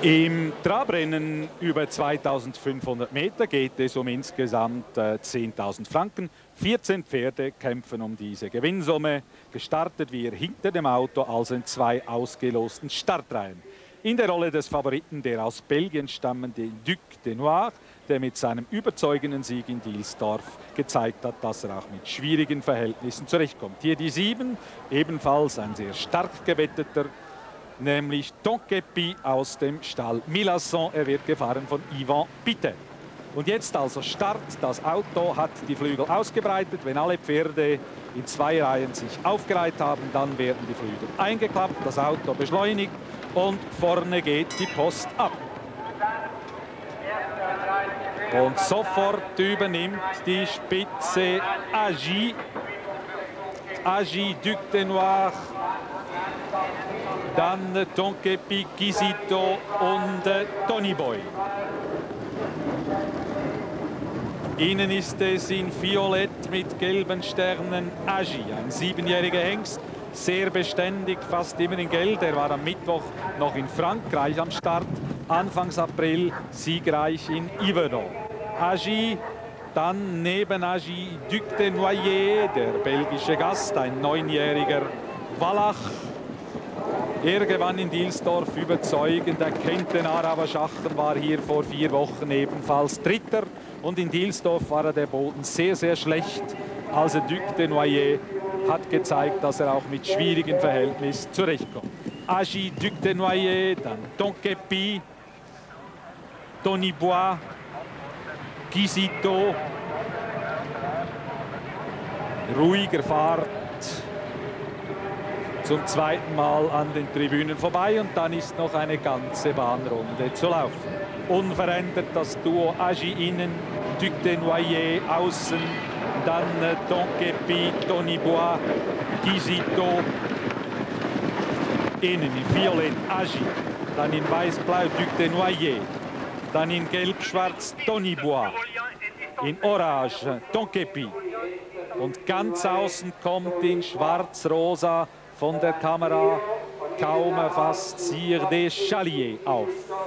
Im Trabrennen über 2500 Meter geht es um insgesamt 10.000 Franken. 14 Pferde kämpfen um diese Gewinnsumme. Gestartet wird hinter dem Auto, also in 2 ausgelosten Startreihen. In der Rolle des Favoriten der aus Belgien stammende Duc de Noir, der mit seinem überzeugenden Sieg in Dielsdorf gezeigt hat, dass er auch mit schwierigen Verhältnissen zurechtkommt. Hier die 7, ebenfalls ein sehr stark gewetteter, nämlich Tonkepi aus dem Stall Milasson. Er wird gefahren von Yvan Pitter. Und jetzt also Start. Das Auto hat die Flügel ausgebreitet. Wenn alle Pferde in 2 Reihen sich aufgereiht haben, dann werden die Flügel eingeklappt. Das Auto beschleunigt und vorne geht die Post ab. Und sofort übernimmt die Spitze Agi. Agi, Duc de Noir, dann Tonkepi, Quisito und Tony Boy. Innen ist es in Violett mit gelben Sternen Agi, ein 7-jähriger Hengst, sehr beständig, fast immer in Geld. Er war am Mittwoch noch in Frankreich am Start, Anfangs April siegreich in Yverdon. Agi, dann neben Agi Duc de Noyer, der belgische Gast, ein 9-jähriger Wallach. Er gewann in Dielsdorf überzeugend. Er kennt den Araber Schachen, war hier vor 4 Wochen ebenfalls Dritter. Und in Dielsdorf war der Boden sehr, sehr schlecht. Also Duc de Noyer hat gezeigt, dass er auch mit schwierigen Verhältnissen zurechtkommt. Agi, Duc de Noyer, dann Tonkepi, Tony Boy, Quisito. Ruhiger Fahrt zum zweiten Mal an den Tribünen vorbei und dann ist noch eine ganze Bahnrunde zu laufen. Unverändert das Duo Agi innen, Duc de Noyer außen, dann Tonkepi, Tony Boy, Quisito. Innen in Violett Agi, dann in Weiß-Blau Duc de Noyer, dann in Gelb-Schwarz Tony Boy, in Orange Tonkepi und ganz außen kommt in Schwarz-Rosa von der Kamera kaum erfasst Sire des Chaliers auf.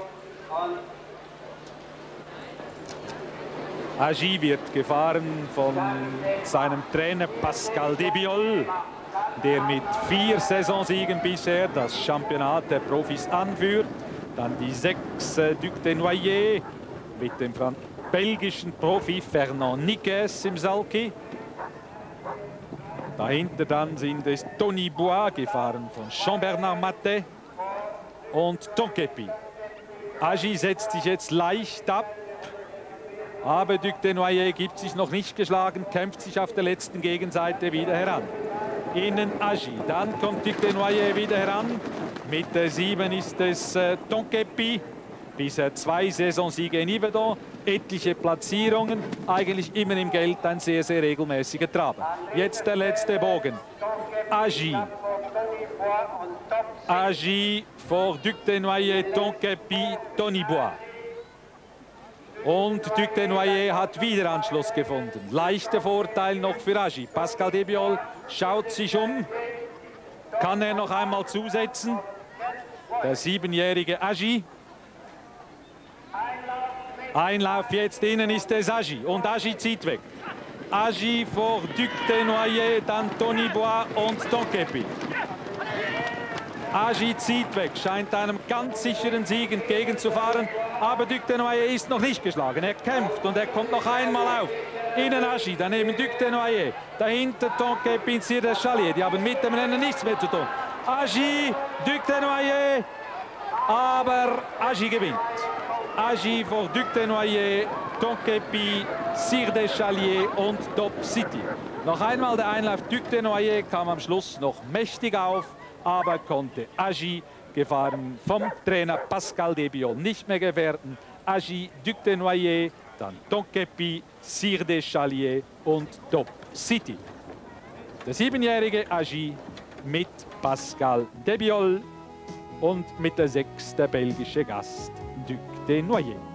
Agi wird gefahren von seinem Trainer Pascal Debiol, der mit 4 Saisonsiegen bisher das Championat der Profis anführt. Dann die 6 Duc de Noyer mit dem belgischen Profi Fernand Niquez im Salki. Dahinter dann sind es Tony Boy, gefahren von Jean-Bernard Matet, und Tonkepi. Agi setzt sich jetzt leicht ab, aber Duc de Noyer gibt sich noch nicht geschlagen, kämpft sich auf der letzten Gegenseite wieder heran. Innen Agi, dann kommt Duc de Noyer wieder heran. Mit der 7 ist es Tonkepi. Bisher 2 Saisonsiege in Yverdon, etliche Platzierungen, eigentlich immer im Geld, ein sehr, sehr regelmäßiger Traber. Jetzt der letzte Bogen. Agi. Agi vor Duc de Noyer, Tonkepi, Tony Boy. Und Duc de Noyer hat wieder Anschluss gefunden. Leichter Vorteil noch für Agi. Pascal Debiol schaut sich um. Kann er noch einmal zusetzen? Der 7-jährige Agi. Einlauf jetzt, innen ist es Agi und Agi zieht weg. Agi vor Duc de Noyer, dann Tony Boy und Tonkepi. Agi zieht weg, scheint einem ganz sicheren Sieg entgegenzufahren, aber Duc de Noyer ist noch nicht geschlagen. Er kämpft und er kommt noch einmal auf. Innen Agi, daneben Duc de Noyer, dahinter Tonkepi und Sire des Chaliers. Die haben mit dem Rennen nichts mehr zu tun. Agi, Duc de Noyer, aber Agi gewinnt. Agi vor Duc de Noyer, Tonkepi, Sire des Chaliers und Top City. Noch einmal der Einlauf. Duc de Noyer kam am Schluss noch mächtig auf, aber konnte Agi, gefahren vom Trainer Pascal Debiol, nicht mehr gefährden. Agi, Duc de Noyer, dann Tonkepi, Sire des Chaliers und Top City. Der 7-jährige Agi mit Pascal Debiol und mit der 6 der belgische Gast Duc de Noyer.